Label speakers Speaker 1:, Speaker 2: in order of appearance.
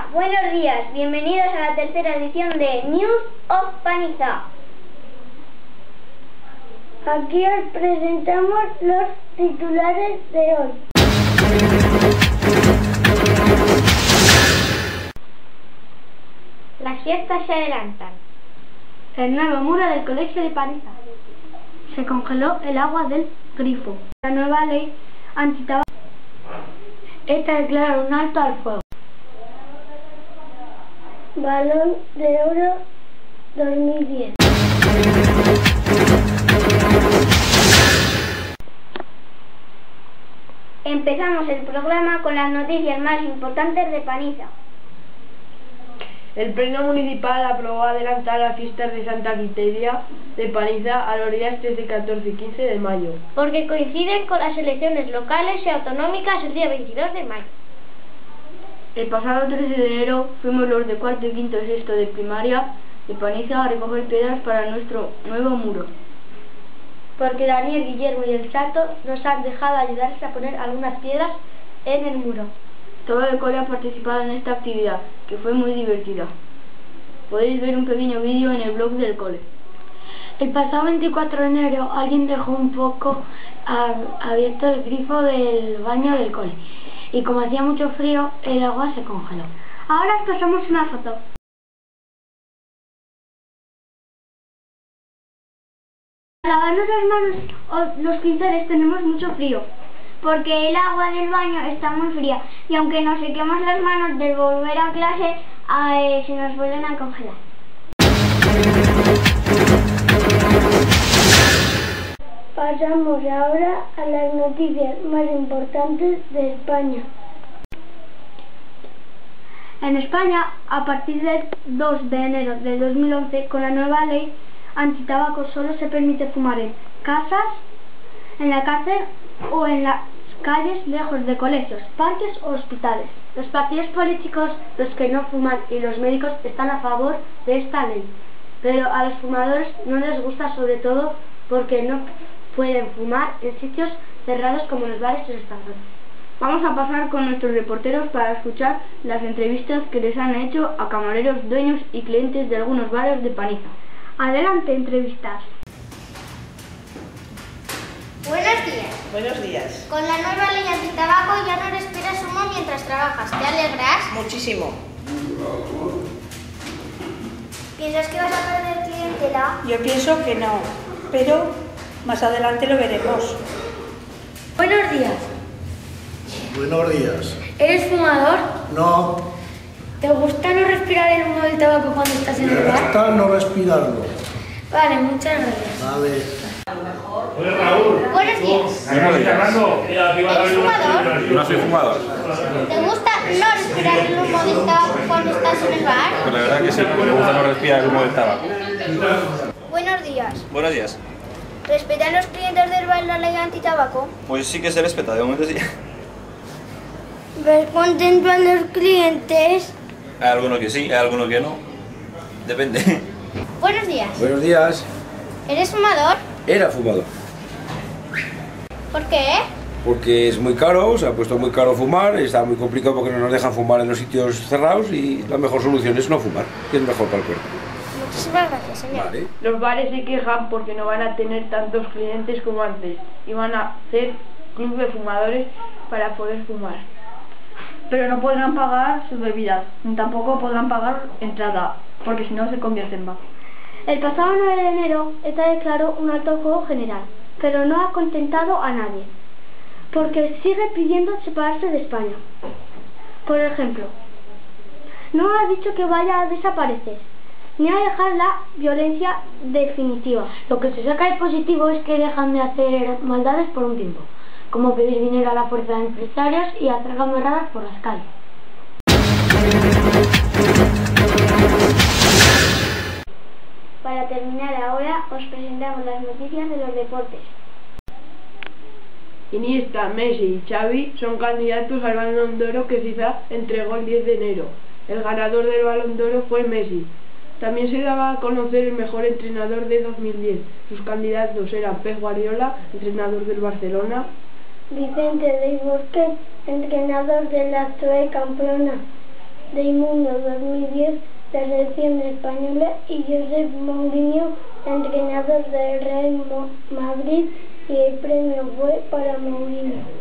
Speaker 1: buenos días, bienvenidos a la tercera edición de News of Paniza.
Speaker 2: Aquí os presentamos los titulares de hoy.
Speaker 1: Las fiestas se adelantan.
Speaker 3: El nuevo muro del colegio de Paniza. Se congeló el agua del grifo. La nueva ley antitabaco. Esta declara un alto al fuego.
Speaker 2: Balón de Oro 2010.
Speaker 1: Empezamos el programa con las noticias más importantes de Paniza.
Speaker 4: El Pleno Municipal aprobó adelantar las fiestas de Santa Quiteria de Paniza a los días 13, 14 y 15 de mayo.
Speaker 1: Porque coinciden con las elecciones locales y autonómicas el día 22 de mayo.
Speaker 4: El pasado 13 de enero fuimos los de cuarto, quinto y sexto de primaria de Paniza a recoger piedras para nuestro nuevo muro.
Speaker 3: Porque Daniel, Guillermo y el Chato nos han dejado ayudarse a poner algunas piedras en el muro.
Speaker 4: Todo el cole ha participado en esta actividad, que fue muy divertida. Podéis ver un pequeño vídeo en el blog del cole.
Speaker 3: El pasado 24 de enero alguien dejó un poco abierto el grifo del baño del cole y como hacía mucho frío el agua se congeló. Ahora os pasamos una foto. Para lavarnos las manos o los pinceles tenemos mucho frío.
Speaker 1: Porque el agua del baño está muy fría y aunque nos sequemos las manos de volver a clase, se nos vuelven a congelar.
Speaker 2: Pasamos ahora a las noticias más importantes de España.
Speaker 3: En España, a partir del 2 de enero del 2011, con la nueva ley antitabaco solo se permite fumar en casas, en la cárcel o en las calles lejos de colegios, parques o hospitales. Los partidos políticos, los que no fuman y los médicos están a favor de esta ley, pero a los fumadores no les gusta, sobre todo porque no pueden fumar en sitios cerrados como los bares y restaurantes.
Speaker 4: Vamos a pasar con nuestros reporteros para escuchar las entrevistas que les han hecho a camareros, dueños y clientes de algunos bares de Paniza.
Speaker 3: Adelante, entrevistas.
Speaker 1: Buenos días.
Speaker 5: Buenos días.
Speaker 1: Con la nueva ley antitabaco ya no respiras humo mientras trabajas. ¿Te alegras?
Speaker 5: Muchísimo.
Speaker 1: ¿Piensas que vas a perder clientela?
Speaker 5: Yo pienso que no, pero más adelante lo veremos.
Speaker 3: Buenos días.
Speaker 6: Buenos días.
Speaker 3: ¿Eres fumador?
Speaker 6: No,
Speaker 3: ¿Te gusta no respirar el humo del tabaco cuando estás en el
Speaker 6: me
Speaker 3: bar?
Speaker 6: gusta no respirarlo.
Speaker 3: Vale, muchas gracias.
Speaker 6: Vale.
Speaker 7: Oye, Raúl.
Speaker 1: Buenos días.
Speaker 7: Buenos días.
Speaker 1: ¿Eres fumador?
Speaker 7: No soy fumador.
Speaker 1: ¿Te gusta no respirar el humo del tabaco cuando estás en el bar?
Speaker 7: Pues la verdad que sí, me gusta no respirar el humo del tabaco.
Speaker 1: Buenos días.
Speaker 7: Buenos días.
Speaker 1: ¿Respetan los clientes del bar la ley antitabaco?
Speaker 7: Pues sí que se respeta, de momento sí.
Speaker 2: ¿Ves contento a los clientes?
Speaker 7: Hay algunos que sí, hay algunos que no. Depende.
Speaker 1: Buenos días.
Speaker 8: Buenos días.
Speaker 1: ¿Eres fumador?
Speaker 8: Era fumador.
Speaker 1: ¿Por qué?
Speaker 8: Porque es muy caro, se ha puesto muy caro fumar, está muy complicado porque no nos dejan fumar en los sitios cerrados y la mejor solución es no fumar, que es mejor para el cuerpo.
Speaker 1: Muchísimas gracias, señor.
Speaker 8: Vale.
Speaker 4: Los bares se quejan porque no van a tener tantos clientes como antes y van a hacer club de fumadores para poder fumar. Pero no podrán pagar sus bebidas, ni tampoco podrán pagar entrada, porque si no se convierte en bar.
Speaker 3: El pasado 9 de enero, ETA declaró un alto al fuego general, pero no ha contentado a nadie, porque sigue pidiendo separarse de España. Por ejemplo, no ha dicho que vaya a desaparecer, ni a dejar la violencia definitiva. Lo que se saca de positivo es que dejan de hacer maldades por un tiempo, como pedir dinero a la fuerza de empresarios y hacer gamberradas por las calles.
Speaker 1: Para terminar ahora, os presentamos las noticias de los deportes.
Speaker 4: Iniesta, Messi y Xavi son candidatos al Balón de Oro que FIFA entregó el 10 de enero. El ganador del Balón de Oro fue Messi. También se daba a conocer el mejor entrenador de 2010. Sus candidatos eran Pep Guardiola, entrenador del Barcelona,
Speaker 2: Vicente del Bosque, entrenador de la actual campeona, del Mundo 2010, la selección española, y José Mourinho, entrenador del Real Madrid, y el premio fue para Mourinho.